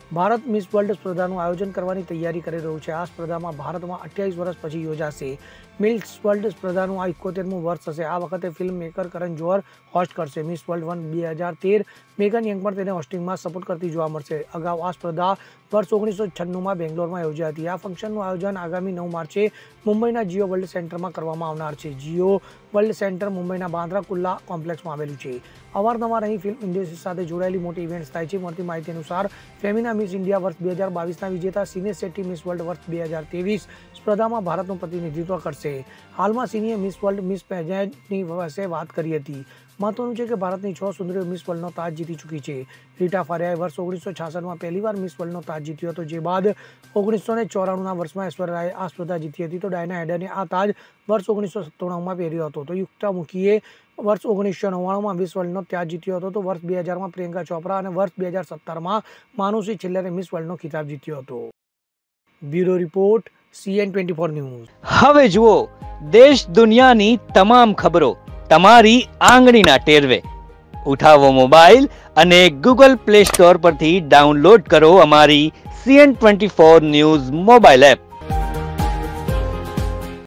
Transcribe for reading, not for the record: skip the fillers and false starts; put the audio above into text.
Bharat miss world સ્પર્ધાનું આયોજન કરવાની તૈયારી કરી રહ્યું છે। આ સ્પર્ધામાં ભારતમાં 28 વર્ષ પછી યોજાશે। મિસ વર્લ્ડ સ્પર્ધાનું આ 71મું વર્ષ હશે। આ વખતે film maker Karan Johar host કરશે। મિસ વર્લ્ડ 2013 મેગન યંગ પણ તેને હોસ્ટિંગમાં સપોર્ટ કરતી જોવા મળશે। અગાઉ આ સ્પર્ધા વર્ષ 1996માં બેંગ્લોરમાં યોજાઈ હતી। આ ફંક્શનનું આયોજન આગામી 9 માર્ચે મુંબઈના જીઓ વર્લ્ડ સેન્ટરમાં કરવામાં આવનાર છે। જીઓ વર્લ્ડ સેન્ટર મુંબઈના બાંદ્રા કુર્લા કોમ્પ્લેક્સમાં આવેલું છે। અવારનવાર અહીં ફિલ્મ ઇન્ડસ્ટ્રી સાથે જોડાયેલી મોટી ઇવેન્ટ્સ થાય છે। મળતી માહિતી અનુસાર ફેમિના મિસ ઇન્ડિયા વર્ષ 2022ના વિજેતા સિનેશ શેટ્ટી મિસ વર્લ્ડ વર્ષ 2023 સ્પર્ધામાં ભારતનું પ્રતિનિધિત્વ કરશે। હાલમાં સિનીએ મિસ વર્લ્ડ મિસ પેજેન્ટની વિશે વાત કરી હતી। મહત્વનું છે કે ભારતની 6 સુંદરીઓ મિસ વર્લ્ડનો તાજ જીતી ચૂકી છે। રીટા ફારિયાએ વર્ષ 1966માં પહેલીવાર મિસ વર્લ્ડનો તાજ જીત્યો હતો, જે બાદ 1994ના વર્ષમાં ઐશ્વર્યા રાયે આ સ્પર્ધા જીતી હતી। તો ડાયના હેડને આ તાજ વર્ષ 1997માં પહેર્યો હતો। તો યુક્તા મુખીએ વર્ષ 1999માં મિસ વર્લ્ડનો તાજ જીત્યો હતો। તો વર્ષ 2000માં પ્રિયંકા ચોપરા અને વર્ષ 2017માં માનુષી છિલ્લરે મિસ વર્લ્ડનો ખિતાબ જીત્યો હતો। Bureau report CN24 news. હવે જુઓ દેશ દુનિયાની તમામ ખબરો તમારી આંગળીના ટેરવે। ઉઠાવો મોબાઈલ અને ગૂગલ પ્લે સ્ટોર પરથી ડાઉનલોડ કરો અમારી CN24 ન્યૂઝ મોબાઈલ એપ।